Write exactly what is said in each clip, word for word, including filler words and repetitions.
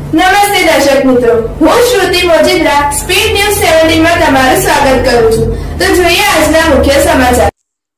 નમસ્તે દર્શક મિત્રો, હું શ્રુતિ મોજીદ્રા સ્પીડ ન્યૂઝ સત્તર માં તમારું સ્વાગત કરું છું। તો જોઈએ આજના મુખ્ય સમાચાર।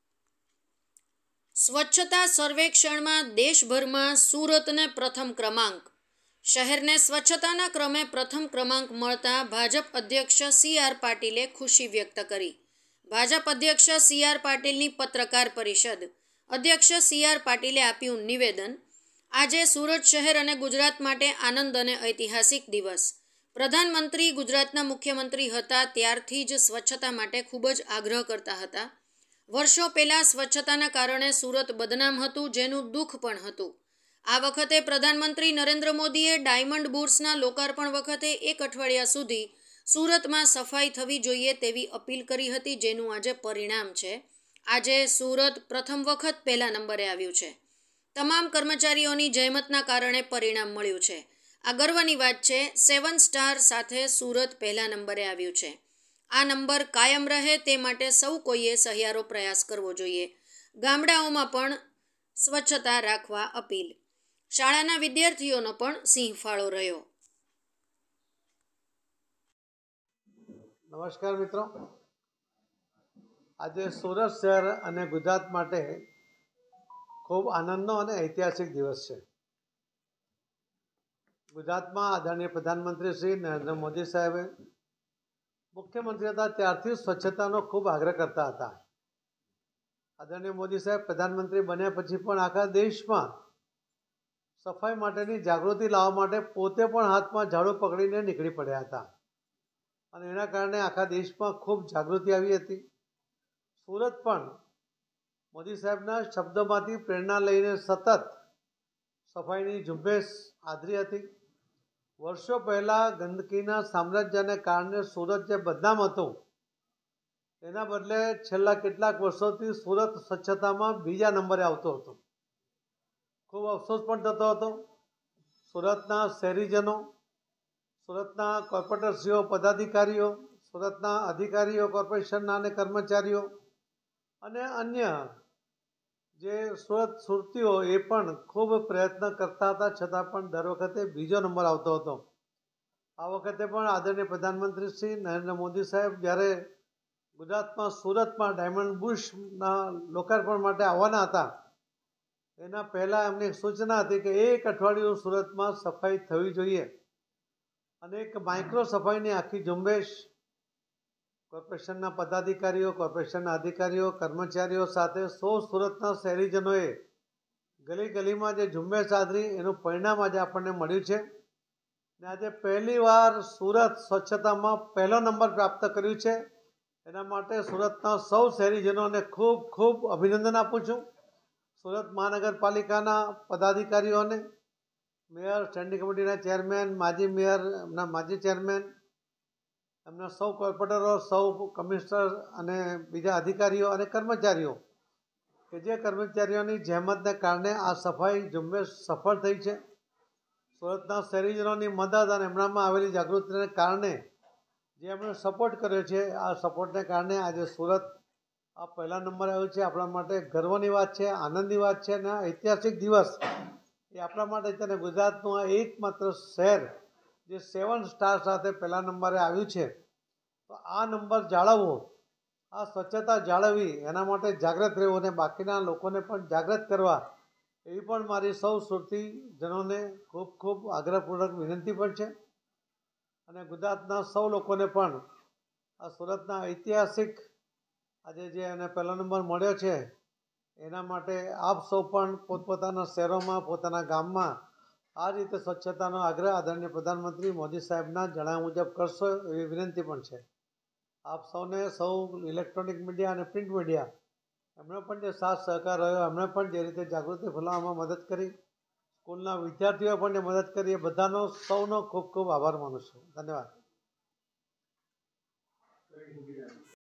સ્વચ્છતા સર્વેક્ષણમાં દેશભરમાં સુરતને પ્રથમ ક્રમાંક। શહેરને સ્વચ્છતાના ક્રમે પ્રથમ ક્રમાંક મળતા ભાજપ અધ્યક્ષ સી આર પાટીલે ખુશી વ્યક્ત કરી। ભાજપ અધ્યક્ષ સી આર પાટીલની પત્રકાર પરિષદ। અધ્યક્ષ સી આર પાટીલે આપ્યું નિવેદન। આજે સુરત શહેર અને ગુજરાત માટે આનંદ અને ઐતિહાસિક દિવસ। પ્રધાનમંત્રી ગુજરાતના મુખ્યમંત્રી હતા ત્યારથી જ સ્વચ્છતા માટે ખૂબ જ આગ્રહ કરતા હતા। વર્ષો પહેલાં સ્વચ્છતાના કારણે સુરત બદનામ હતું, જેનું દુઃખ પણ હતું। આ વખતે પ્રધાનમંત્રી નરેન્દ્ર મોદીએ ડાયમંડ બુર્સના લોકાર્પણ વખતે એક અઠવાડિયા સુધી સુરતમાં સફાઈ થવી જોઈએ તેવી અપીલ કરી હતી, જેનું આજે પરિણામ છે। આજે સુરત પ્રથમ વખત પહેલા નંબરે આવ્યું છે। તમામ કર્મચારીઓની જહેમતના કારણે પરિણામ મળ્યું છે। આ ગર્વની વાત છે। સેવન સ્ટાર સાથે સુરત પહેલા નંબરે આવ્યું છે। આ નંબર કાયમ રહે તે માટે સૌ કોઈએ સહિયારો પ્રયાસ કરવો જોઈએ। ગામડાઓમાં પણ સ્વચ્છતા રાખવા અપીલ। શાળાના વિદ્યાર્થીઓનો પણ સિંહ ફાળો રહ્યો। નમસ્કાર મિત્રો, આજે સુરત શહેર અને ગુજરાત માટે ખૂબ આનંદનો અને ઐતિહાસિક દિવસ છે। ગુજરાતમાં આદરણીય પ્રધાનમંત્રી શ્રી નરેન્દ્ર મોદી સાહેબે મુખ્યમંત્રી હતા ત્યારથી સ્વચ્છતાનો ખૂબ આગ્રહ કરતા હતા। આદરણીય મોદી સાહેબ પ્રધાનમંત્રી બન્યા પછી પણ આખા દેશમાં સફાઈ માટેની જાગૃતિ લાવવા માટે પોતે પણ હાથમાં ઝાડુ પકડીને નીકળી પડ્યા હતા અને એના કારણે આખા દેશમાં ખૂબ જાગૃતિ આવી હતી। સુરત પણ મોદી સાહેબના શબ્દોમાંથી પ્રેરણા લઈને સતત સફાઈની ઝુંબેશ આદરી હતી। વર્ષો પહેલાં ગંદકીના સામ્રાજ્યને કારણે સુરત જે બદનામ હતું એના બદલે છેલ્લા કેટલાક વર્ષોથી સુરત સ્વચ્છતામાં બીજા નંબરે આવતો હતો। ખૂબ અફસોસ પણ થતો હતો। સુરતના શહેરીજનો, સુરતના કોર્પોરેટરશ્રીઓ, પદાધિકારીઓ, સુરતના અધિકારીઓ, કોર્પોરેશનના અને કર્મચારીઓ અને અન્ય જે સુરત સુરતીઓ એ પણ ખૂબ પ્રયત્ન કરતા હતા, છતાં પણ દર વખતે બીજો નંબર આવતો હતો। આ વખતે પણ આદરણીય પ્રધાનમંત્રી શ્રી નરેન્દ્ર મોદી સાહેબ જ્યારે ગુજરાતમાં સુરતમાં ડાયમંડ બુર્સના લોકાર્પણ માટે આવવાના હતા એના પહેલાં એમની સૂચના હતી કે એક અઠવાડિયું સુરતમાં સફાઈ થવી જોઈએ અને એક માઇક્રો સફાઈની આખી ઝુંબેશ કોર્પોરેશનના પદાધિકારીઓ, કોર્પોરેશનના અધિકારીઓ, કર્મચારીઓ સાથે સૌ સુરતના શહેરીજનોએ ગલી ગલીમાં જે ઝુંબેશ આદરી એનું પરિણામ આજે આપણને મળ્યું છે ને આજે પહેલી વાર સુરત સ્વચ્છતામાં પહેલો નંબર પ્રાપ્ત કર્યું છે। એના માટે સુરતના સૌ શહેરીજનોને ખૂબ ખૂબ અભિનંદન આપું છું। સુરત મહાનગરપાલિકાના પદાધિકારીઓને, મેયર, સ્ટેન્ડિંગ કમિટીના ચેરમેન, માજી મેયર, એમના માજી ચેરમેન, એમના સૌ કોર્પોરેટરો, સૌ કમિશનર અને બીજા અધિકારીઓ અને કર્મચારીઓ કે જે કર્મચારીઓની જહેમતને કારણે આ સફાઈ ઝુંબેશ સફળ થઈ છે। સુરતના શહેરીજનોની મદદ અને એમનામાં આવેલી જાગૃતિને કારણે જે એમણે સપોર્ટ કર્યો છે, આ સપોર્ટને કારણે આજે સુરત આ પહેલા નંબરે આવ્યું છે। આપણા માટે ગર્વની વાત છે, આનંદની વાત છે અને ઐતિહાસિક દિવસ એ આપણા માટે છે। અને ગુજરાતનું આ એકમાત્ર શહેર જે સેવન સ્ટાર સાથે પહેલા નંબરે આવ્યું છે, તો આ નંબર જાળવવો, આ સ્વચ્છતા જાળવવી, એના માટે જાગૃત રહેવું અને બાકીના લોકોને પણ જાગૃત કરવા એવી પણ મારી સૌ સુરતીજનોને ખૂબ ખૂબ આગ્રહપૂર્વક વિનંતી પણ છે। અને ગુજરાતના સૌ લોકોને પણ આ સુરતના ઐતિહાસિક આજે જે એને પહેલો નંબર મળ્યો છે એના માટે આપ સૌ પણ પોતપોતાના શહેરોમાં, પોતાના ગામમાં આ રીતે સ્વચ્છતાનો આગ્રહ આદરણીય પ્રધાનમંત્રી મોદી સાહેબના જણાવ્યા મુજબ કરશો એવી વિનંતી પણ છે। આપ સૌને, સૌ ઇલેક્ટ્રોનિક મીડિયા અને પ્રિન્ટ મીડિયા એમણે પણ જે સાથ સહકાર રહ્યો, એમણે પણ જે રીતે જાગૃતિ ફેલાવવામાં મદદ કરી, સ્કૂલના વિદ્યાર્થીઓએ પણ જે મદદ કરી, એ બધાનો સૌનો ખૂબ ખૂબ આભાર માનું છું। ધન્યવાદ।